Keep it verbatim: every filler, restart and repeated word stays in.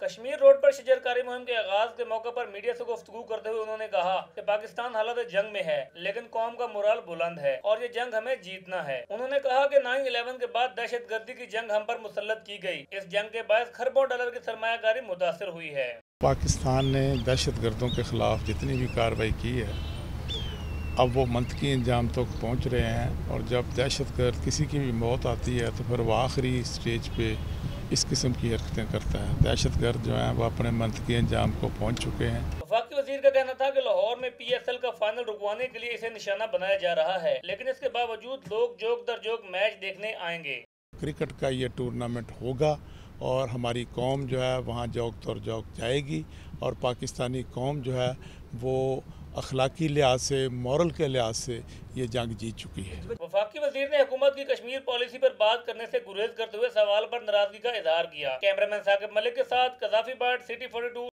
Kashmir road पर शजरकारी मुहिम के आगाज के मौके पर मीडिया से गुफ्तगू करते हुए उन्होंने कहा कि पाकिस्तान हालत जंग में है, लेकिन कौम का मोराल बुलंद है और ये जंग हमें जीतना है। उन्होंने कहा कि नाइन इलेवन के बाद दहशत गर्दी की जंग हम पर मुसल्लत की गई। इस जंग के बाद खरबों डॉलर की सरमायाकारी मुतासर हुई है। पाकिस्तान ने दहशत गर्दों के खिलाफ जितनी भी कार्रवाई की है, अब वो मंतकी अंजाम तक तो पहुँच रहे हैं। और जब दहशत गर्द किसी की भी मौत आती है तो फिर वो आखिरी स्टेज पे इस किस्म की हरकतें करता है। दहशत गर्द जो है वो अपने मंतकी अंजाम को पहुँच चुके हैं। वफाकी वजीर का कहना था कि लाहौर में पी एस एल का फाइनल रुकवाने के लिए इसे निशाना बनाया जा रहा है, लेकिन इसके बावजूद लोग जोक दर जोक मैच देखने आएंगे। क्रिकेट का ये टूर्नामेंट होगा और हमारी कौम जो है वहाँ जोक दर जोक जाएगी और पाकिस्तानी कौम जो है वो अखलाकी लिहाज से, मॉरल के लिहाज से ये जंग जीत चुकी है। वफाकी वजीर ने हुकूमत की कश्मीर पॉलिसी पर बात करने से गुरेज करते हुए सवाल पर नाराजगी का इजहार किया। कैमरामैन साकिब मलिक के साथ कजाफी बाट, सिटी फोर्टी टू।